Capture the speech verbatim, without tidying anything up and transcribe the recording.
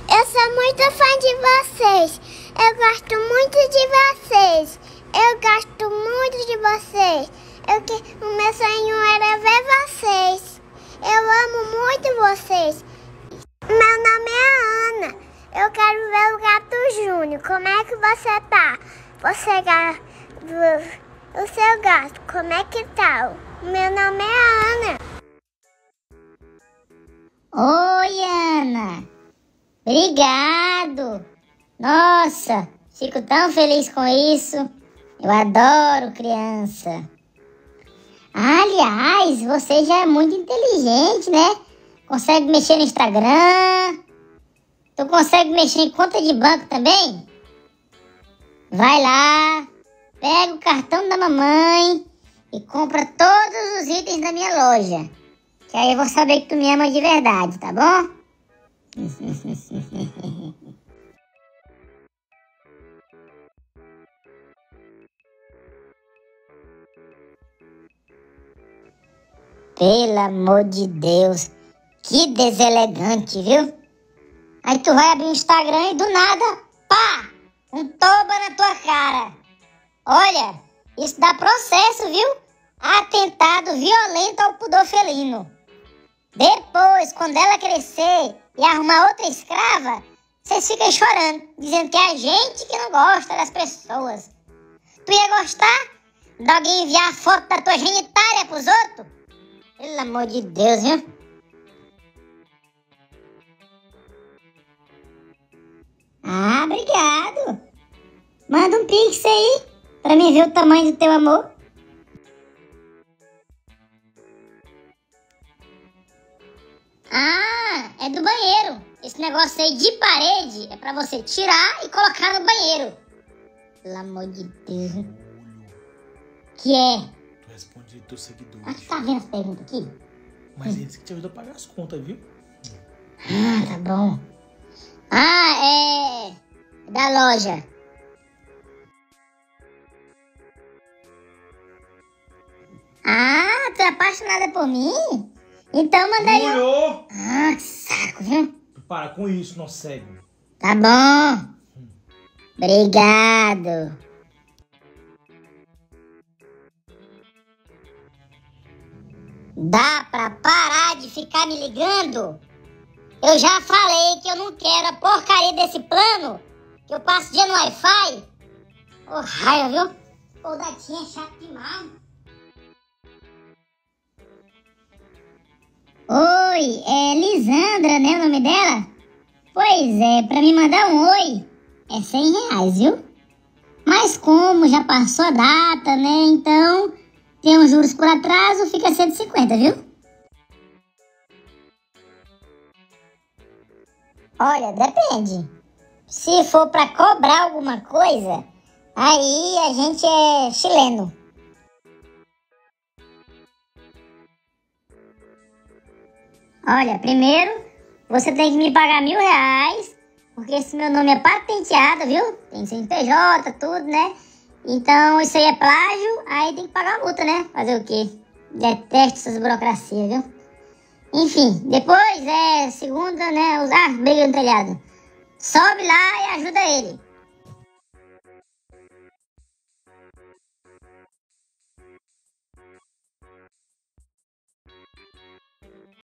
Eu sou muito fã de vocês. Eu gosto muito de vocês. Eu gosto muito de vocês. Eu que... O meu sonho era ver vocês. Eu amo muito vocês. Meu nome é Ana. Eu quero ver o Gato Júnior. Como é que você tá? Você gato. O seu gato, como é que tá? Meu nome é Ana. Oi, Ana. Obrigado. Nossa, fico tão feliz com isso. Eu adoro criança. Aliás, você já é muito inteligente, né? Consegue mexer no Instagram. Tu consegue mexer em conta de banco também? Vai lá, pega o cartão da mamãe e compra todos os itens da minha loja. Que aí eu vou saber que tu me ama de verdade, tá bom? Pelo amor de Deus, que deselegante, viu? Aí tu vai abrir o Instagram e do nada, pá, um toba na tua cara. Olha, isso dá processo, viu? Atentado violento ao pudor felino. Depois, quando ela crescer e arrumar outra escrava, vocês ficam chorando, dizendo que é a gente que não gosta das pessoas. Tu ia gostar de alguém enviar a foto da tua genitália pros outros? Pelo amor de Deus, viu? Ah, obrigado. Manda um pix aí, pra mim ver o tamanho do teu amor. Ah, é do banheiro. Esse negócio aí de parede é pra você tirar e colocar no banheiro. Pelo amor de Deus. Que é? Tu responde teus seguidores. Ah, tu tá vendo as perguntas aqui? Mas eles que te ajudam a pagar as contas, viu? Ah, tá bom. Ah, é... da loja. Ah, tu é apaixonada por mim? Então manda aí. Júlio! Ah, que saco, viu? Para com isso, não segue. Tá bom. Obrigado. Dá pra parar de ficar me ligando? Eu já falei que eu não quero a porcaria desse plano, que eu passo dia no Wi-Fi. Ô, raiva, viu? Pô, datinha é chato demais. Oi, é Lisandra, né, o nome dela? Pois é, pra me mandar um oi, é cem reais, viu? Mas como já passou a data, né, então tem uns juros por atraso, fica cento e cinquenta, viu? Olha, depende. Se for pra cobrar alguma coisa, aí a gente é chileno. Olha, primeiro você tem que me pagar mil reais, porque esse meu nome é patenteado, viu? Tem C N P J, tudo, né? Então isso aí é plágio, aí tem que pagar a multa, né? Fazer o quê? Detesto essas burocracias, viu? Enfim, depois é segunda, né? Ah, briga no telhado. Sobe lá e ajuda ele.